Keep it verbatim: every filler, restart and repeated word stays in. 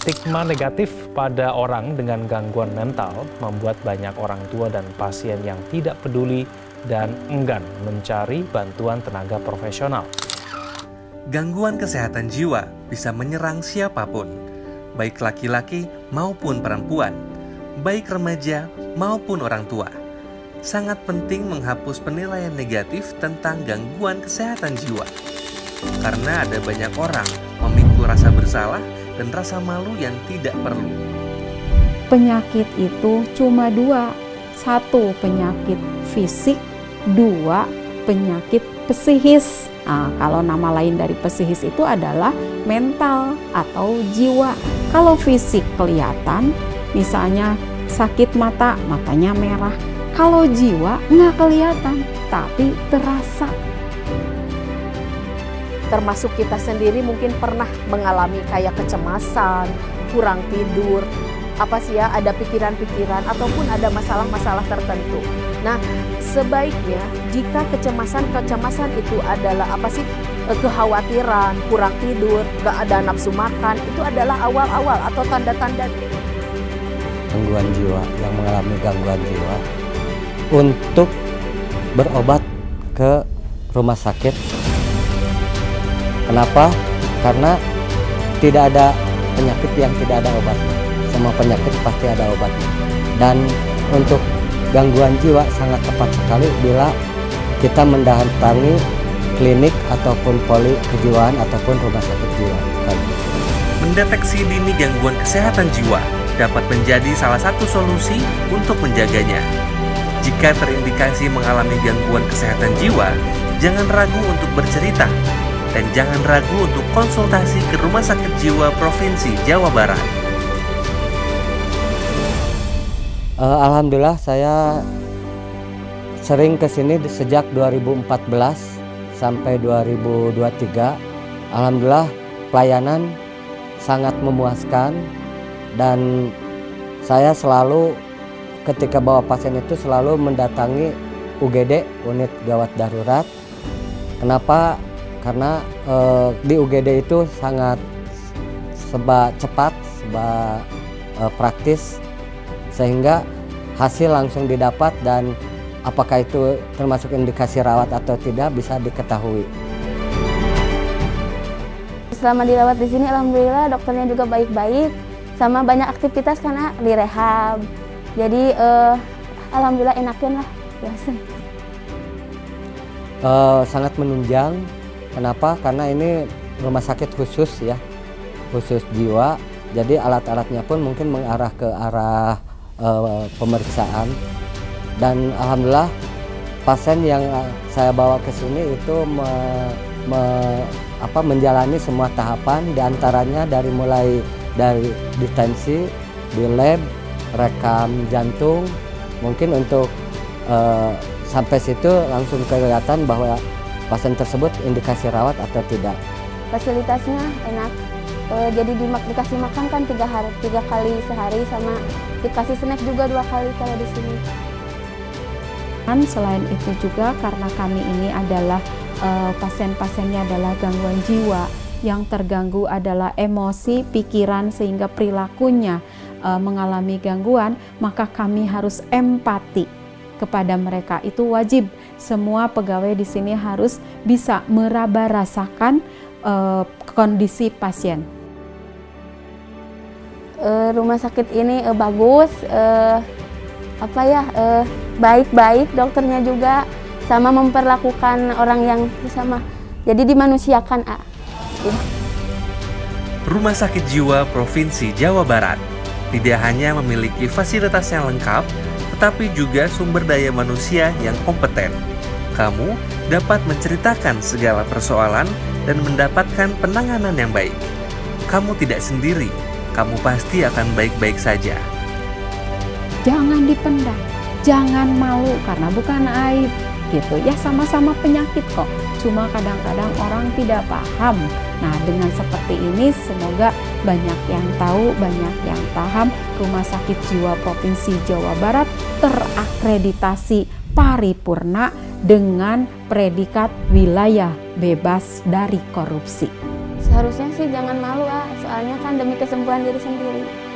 Stigma negatif pada orang dengan gangguan mental membuat banyak orang tua dan pasien yang tidak peduli dan enggan mencari bantuan tenaga profesional. Gangguan kesehatan jiwa bisa menyerang siapapun, baik laki-laki maupun perempuan, baik remaja maupun orang tua. Sangat penting menghapus penilaian negatif tentang gangguan kesehatan jiwa. Karena ada banyak orang memikul rasa bersalah dan rasa malu yang tidak perlu. Penyakit itu cuma dua. Satu, penyakit fisik. Dua, penyakit psikis. Nah, kalau nama lain dari psikis itu adalah mental atau jiwa. Kalau fisik kelihatan, misalnya sakit mata, matanya merah. Kalau jiwa nggak kelihatan, tapi terasa. Termasuk kita sendiri mungkin pernah mengalami kayak kecemasan, kurang tidur, apa sih ya, ada pikiran-pikiran ataupun ada masalah-masalah tertentu. Nah, sebaiknya jika kecemasan-kecemasan itu adalah apa sih, kekhawatiran, kurang tidur, gak ada nafsu makan, itu adalah awal-awal atau tanda-tanda gangguan jiwa, yang mengalami gangguan jiwa, untuk berobat ke rumah sakit. Kenapa? Karena tidak ada penyakit yang tidak ada obatnya. Semua penyakit pasti ada obatnya. Dan untuk gangguan jiwa sangat tepat sekali bila kita mendatangi klinik ataupun poli kejiwaan ataupun rumah sakit jiwa. Mendeteksi dini gangguan kesehatan jiwa dapat menjadi salah satu solusi untuk menjaganya. Jika terindikasi mengalami gangguan kesehatan jiwa, jangan ragu untuk bercerita. Dan jangan ragu untuk konsultasi ke Rumah Sakit Jiwa Provinsi Jawa Barat. Uh, Alhamdulillah saya sering ke sini sejak dua ribu empat belas sampai dua ribu dua puluh tiga. Alhamdulillah pelayanan sangat memuaskan dan saya selalu ketika bawa pasien itu selalu mendatangi U G D, unit gawat darurat. Kenapa? Karena eh, di U G D itu sangat seba cepat, seba eh, praktis, sehingga hasil langsung didapat dan apakah itu termasuk indikasi rawat atau tidak bisa diketahui. Selama dirawat di sini, alhamdulillah dokternya juga baik-baik, sama banyak aktivitas karena direhab. Jadi eh, alhamdulillah enakin lah biasa. Eh, sangat menunjang. Kenapa? Karena ini rumah sakit khusus ya, khusus jiwa. Jadi alat-alatnya pun mungkin mengarah ke arah e, pemeriksaan. Dan alhamdulillah pasien yang saya bawa ke sini itu me, me, apa, menjalani semua tahapan. Diantaranya dari mulai dari detensi, di lab, rekam jantung. Mungkin untuk e, sampai situ langsung kelihatan bahwa pasien tersebut indikasi rawat atau tidak. Fasilitasnya enak, e, jadi di, dikasih makan kan tiga hari, tiga kali sehari, sama dikasih snack juga dua kali kalau di sini. Dan selain itu juga karena kami ini adalah e, pasien-pasiennya adalah gangguan jiwa, yang terganggu adalah emosi, pikiran sehingga perilakunya e, mengalami gangguan, maka kami harus empati kepada mereka. Itu wajib. Semua pegawai di sini harus bisa meraba rasakan uh, kondisi pasien. Uh, rumah sakit ini uh, bagus, uh, apa ya, uh, baik-baik dokternya juga, sama memperlakukan orang yang sama. Jadi dimanusiakan. Ah. Rumah Sakit Jiwa Provinsi Jawa Barat tidak hanya memiliki fasilitas yang lengkap, tetapi juga sumber daya manusia yang kompeten. Kamu dapat menceritakan segala persoalan dan mendapatkan penanganan yang baik. Kamu tidak sendiri, kamu pasti akan baik-baik saja. Jangan dipendam, jangan malu karena bukan aib. Gitu ya, sama-sama penyakit kok. Cuma kadang-kadang orang tidak paham. Nah, dengan seperti ini semoga banyak yang tahu, banyak yang paham. Rumah Sakit Jiwa Provinsi Jawa Barat terakreditasi paripurna dengan predikat wilayah bebas dari korupsi. Seharusnya sih jangan malu, ah. Soalnya kan demi kesembuhan diri sendiri.